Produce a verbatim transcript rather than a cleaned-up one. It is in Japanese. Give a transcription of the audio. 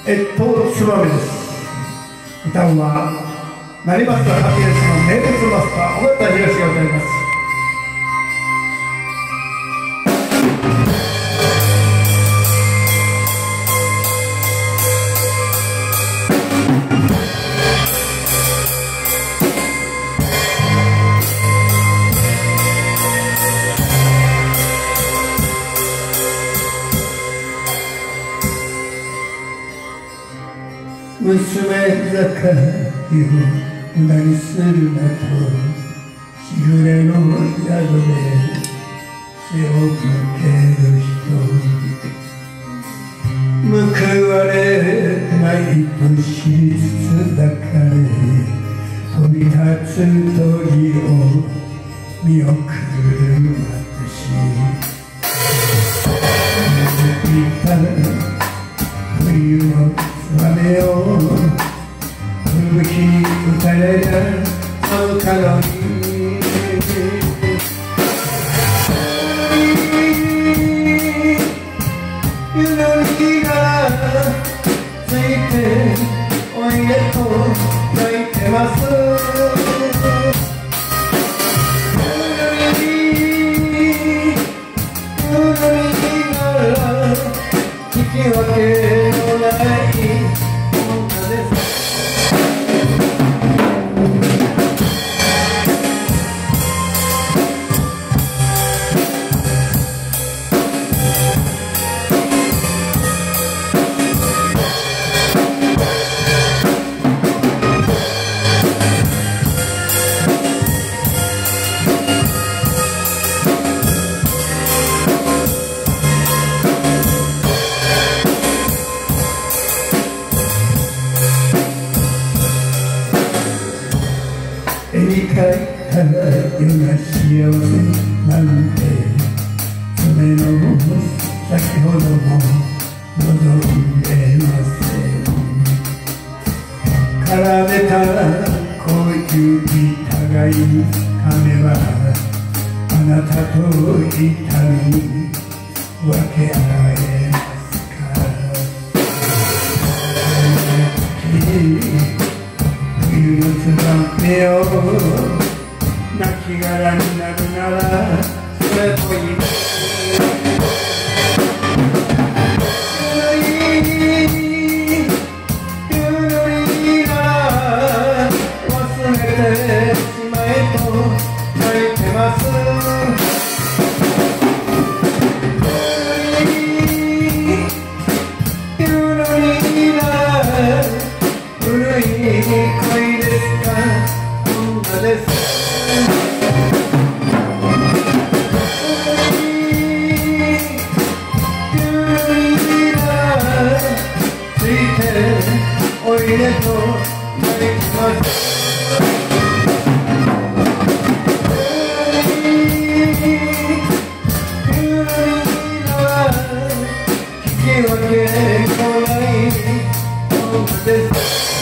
越冬つばめです。歌うは成松ハピネスの名物マスター尾形東が歌います。娘盛りを無駄にするなとしぐれの宿で背を向ける人、報われないと知りつつ抱かれ飛び立つ鳥を見送る私、見た冬の雨を吹雪に打たれた寒かろにゆのりがついておいでと泣いてます。ゆのりゆのりなら引き分けのない絵に描いたような幸せなんて爪の先ほども望んでません。絡めた恋互いに噛めばあなたと痛み分け合えますか。冬のつばめよ亡き殻になるならそれといい。ゆのりが忘れてしまえと泣いてます。ゆのりが古い恋ですか、女です。ついておいでと泣きます。ゆのりは引き分け来ない女です。